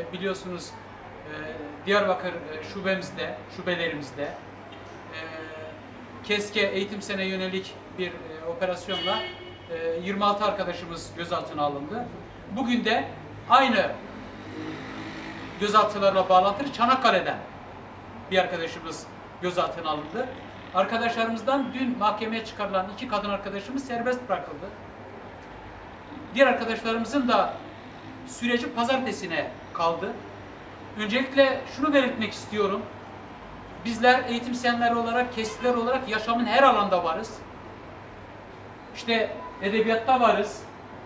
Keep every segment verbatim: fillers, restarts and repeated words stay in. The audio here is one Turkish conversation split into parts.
e, biliyorsunuz e, Diyarbakır e, şubemizde, şubelerimizde e, KESKE eğitim sene yönelik bir e, operasyonla e, yirmi altı arkadaşımız gözaltına alındı. Bugün de aynı gözaltılarla bağlantılı Çanakkale'den bir arkadaşımız gözaltına alındı. Arkadaşlarımızdan dün mahkemeye çıkarılan iki kadın arkadaşımız serbest bırakıldı. Diğer arkadaşlarımızın da süreci pazartesine kaldı. Öncelikle şunu belirtmek istiyorum. Bizler eğitim senleri olarak, kesitler olarak yaşamın her alanda varız. İşte edebiyatta varız.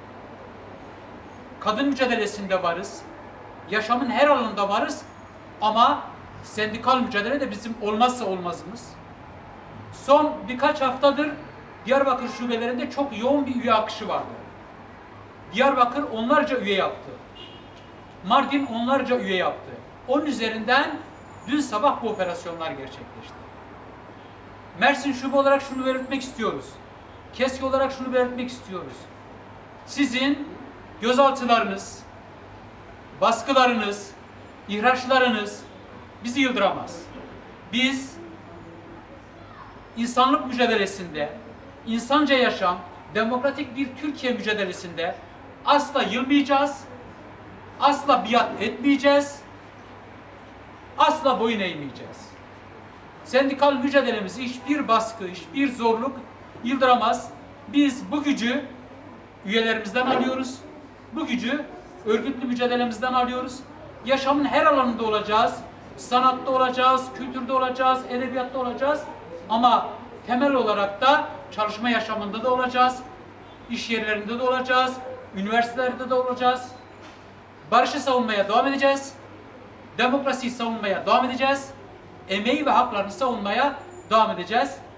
Kadın mücadelesinde varız. Yaşamın her alanında varız. Ama sendikal mücadele de bizim olmazsa olmazımız. Son birkaç haftadır Diyarbakır şubelerinde çok yoğun bir üye akışı vardı. Diyarbakır onlarca üye yaptı. Mardin onlarca üye yaptı. Onun üzerinden dün sabah bu operasyonlar gerçekleşti. Mersin şube olarak şunu belirtmek istiyoruz. KESKE olarak şunu belirtmek istiyoruz. Sizin gözaltılarınız, baskılarınız, ihraçlarınız bizi yıldıramaz. Biz insanlık mücadelesinde, insanca yaşam, demokratik bir Türkiye mücadelesinde asla yılmayacağız, asla biat etmeyeceğiz, asla boyun eğmeyeceğiz. Sendikal mücadelemizi hiçbir baskı, hiçbir zorluk yıldıramaz. Biz bu gücü üyelerimizden alıyoruz, bu gücü örgütlü mücadelemizden alıyoruz. Yaşamın her alanında olacağız, sanatta olacağız, kültürde olacağız, edebiyatta olacağız. Ama temel olarak da çalışma yaşamında da olacağız, iş yerlerinde de olacağız, üniversitelerde de olacağız. Barışı savunmaya devam edeceğiz, demokrasiyi savunmaya devam edeceğiz, emeği ve haklarını savunmaya devam edeceğiz.